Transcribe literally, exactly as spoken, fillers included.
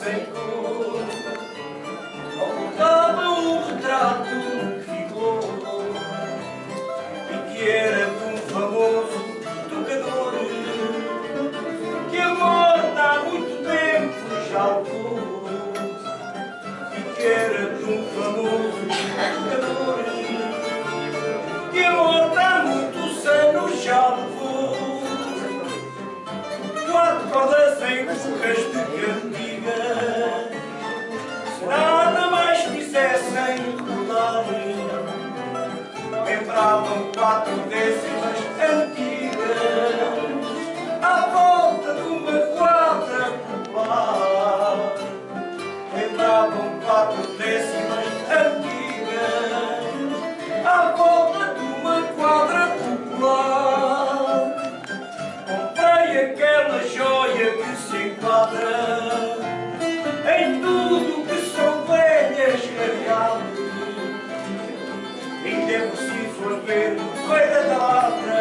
sem cor, ocultava um retrato que ficou e que era de um famoso tocador que a morte há muito tempo já levou, e que era de um famoso tocador que a morte há muitos anos já levou. Quatro cordas em bocas de cantigas, se nada mais quisessem recordar, lembravam quatro décimas antigas à volta de uma quadra popular. Lembravam quatro décimas antigas à volta de uma quadra popular. Comprei aquela joia que se enquadra em tudo que são velhas realidades. Ainda é preciso haver feira da ladra